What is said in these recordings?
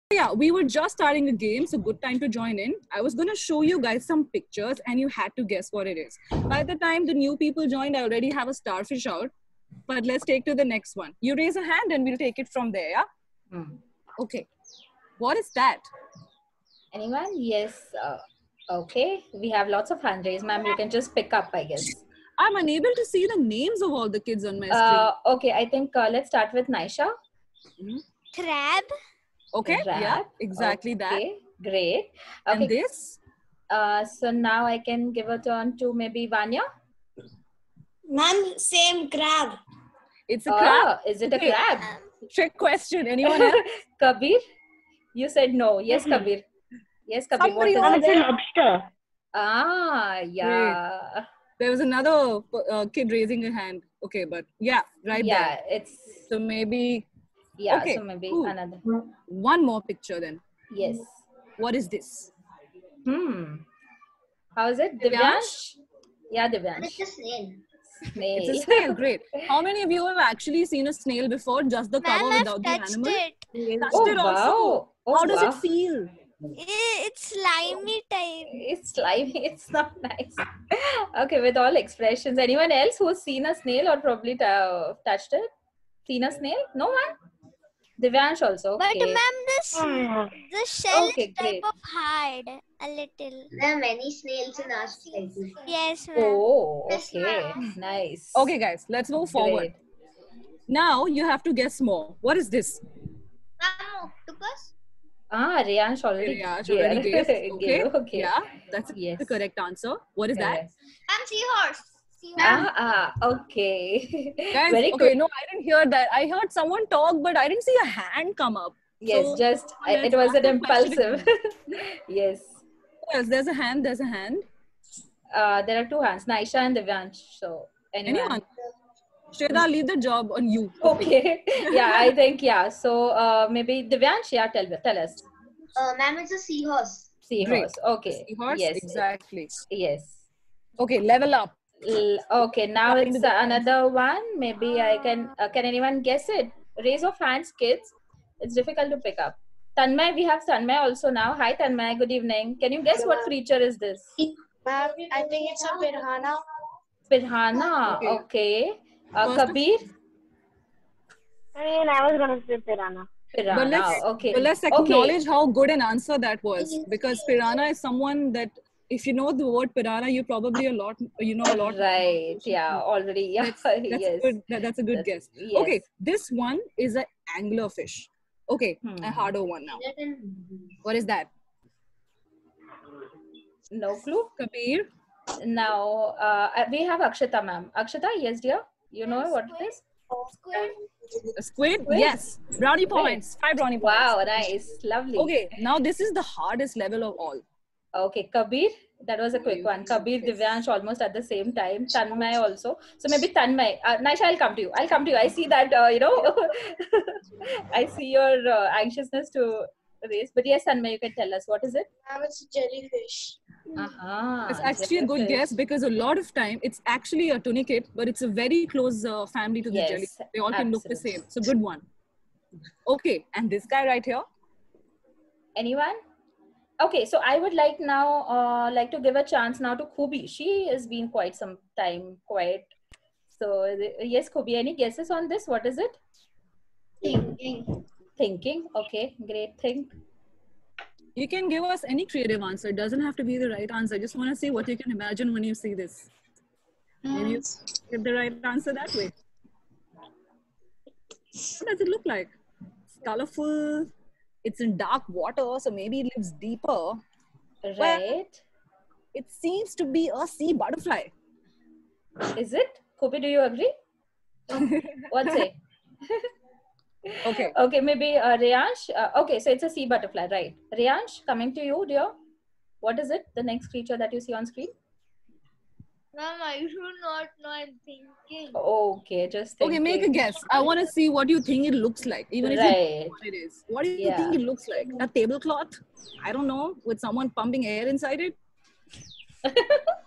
yeah, we were just starting a game, so good time to join in. I was going to show you guys some pictures and you had to guess what it is. By the time the new people joined, I already have a starfish out. But let's take to the next one. You raise a hand and we'll take it from there, yeah? Okay. What is that? Anyone? Yes. Okay. We have lots of hand raised. Ma'am, you can just pick up, I guess. I'm unable to see the names of all the kids on my screen. Okay, I think let's start with Naisha. Crab. Okay, Crab. yeah, exactly that. Okay, great. Okay. And this? So now I can give a turn to maybe Vanya. Ma'am, same crab. It's a crab. Is it a crab? Trick question. Anyone else? Kabir? You said no. Yes, Kabir. Yes, Kabir. Somebody what is over it? there. Lobster. Ah, yeah. Great. There was another kid raising a hand. Okay, but yeah, right there. Yeah, it's... So maybe... Yeah, okay, so maybe cool. another. One more picture then. Yes. What is this? How is it? Divyansh? Yeah, Divyansh. It's a snail. Snail. It's a snail, great. How many of you have actually seen a snail before? Just the cover Ma'am, without the I've touched animal? it. Touched Oh, it also. wow. Oh, How does wow. it feel? It's slimy type. It's slimy. It's not nice. Okay, with all expressions. Anyone else who's seen a snail or probably touched it? Seen a snail? No one? Divyansh also. But Okay. ma'am, the shell Okay, is type great. of hard. A little. There are many snails in our society. Yes, ma'am. Oh, Yes, okay. ma'am. Nice. Okay, guys, let's move forward. Great. Now you have to guess more. What is this? Ma'am, octopus? Ah, Riyansh already. Yeah, she already gave. guessed. Okay. Okay. Yeah, that's Yes. the correct answer. What is that? I'm seahorse. Okay. Guys, Very okay, good. no, I didn't hear that. I heard someone talk, but I didn't see a hand come up. Yes, So, just let's it was ask an the question impulsive. Yes. Yes, there's a hand. There's a hand. There are two hands, Naisha and Divyansh. So Anyone? Shweta, I'll leave the job on you. Okay. Yeah, I think yeah. So maybe Divyansh, yeah, tell us. Ma'am, it's a seahorse. Seahorse. Okay. Seahorse? Yes. Exactly. Yes. Okay, level up. Okay, now Coming it's to the another one. Maybe I can anyone guess it? Raise of hands, kids. It's difficult to pick up. Tanmay, we have Tanmay also now. Hi Tanmay, good evening. Can you guess what creature is this? Ma'am, I think it's a piranha. Pirhana. Okay. Kabir? I mean, I was going to say piranha. Pirana. Okay. But let's acknowledge how good an answer that was, because piranha is someone that, if you know the word piranha, you probably know a lot. Right. Yeah. Already. Yeah. Yes. That's a good guess. Yes. Okay, this one is an anglerfish. Okay, a harder one now. What is that? No clue. Kabir? Now we have Akshata, ma'am. Akshata, yes, dear. You know what it is? Squid. A squid? Yes. Brownie points. 5 brownie points. Wow. Nice. Lovely. Okay, now this is the hardest level of all. Okay, Kabir, that was a quick one. Kabir, Divyansh almost at the same time. Tanmay also. So maybe Tanmay. Naisha, I'll come to you. I see that, I see your anxiousness to raise. But yes, Tanmay, you can tell us. What is it? Ma'am, it's a jellyfish. It's actually a good guess because a lot of time it's actually a tunicate, but it's a very close family to the Yes, jelly. They all can look the absolutely. same. It's a good one. Okay, and this guy right here? Anyone? Okay, so I would like now to give a chance now to Khubi. She has been quite some time quiet. So yes, Khubi, any guesses on this? What is it? Thinking. Okay, great. Think. You can give us any creative answer. It doesn't have to be the right answer. I just want to see what you can imagine when you see this. Maybe you get the right answer that way. What does it look like? It's colorful. It's in dark water, so maybe it lives deeper. Right. It seems to be a sea butterfly. Is it? Khubi, do you agree? What's it? Okay. Okay, maybe Riyansh. Okay, so it's a sea butterfly, right? Riyansh, coming to you, dear. What is it? The next creature that you see on screen? Ma'am, I should not know. I'm thinking. Okay, just thinking. Okay, make a guess. I want to see what you think it looks like, even if you know what it is. What do you think it looks like? A tablecloth? I don't know, with someone pumping air inside it?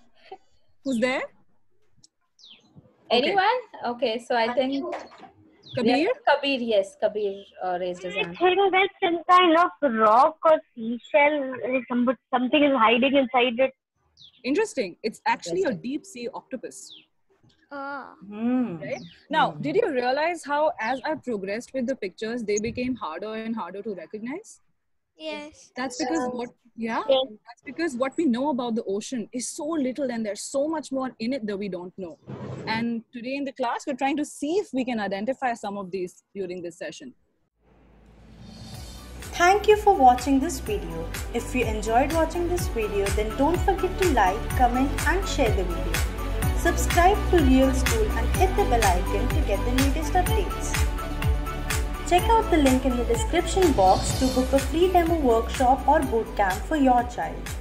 Who's there? Anyone? Okay, so I think Kabir? Yeah, Kabir, yes, Kabir raised his I hand. think that's some kind of rock or seashell. Something is hiding inside it. Interesting. It's actually a Interesting. deep sea octopus. Ah. Right? Now, did you realize how as I progressed with the pictures, they became harder and harder to recognize? Yes. That's because that's because what we know about the ocean is so little and there's so much more in it that we don't know. And today in the class, we're trying to see if we can identify some of these during this session. Thank you for watching this video. If you enjoyed watching this video, then don't forget to like, comment and share the video. Subscribe to Real School and hit the bell icon to get the latest updates. Check out the link in the description box to book a free demo workshop or bootcamp for your child.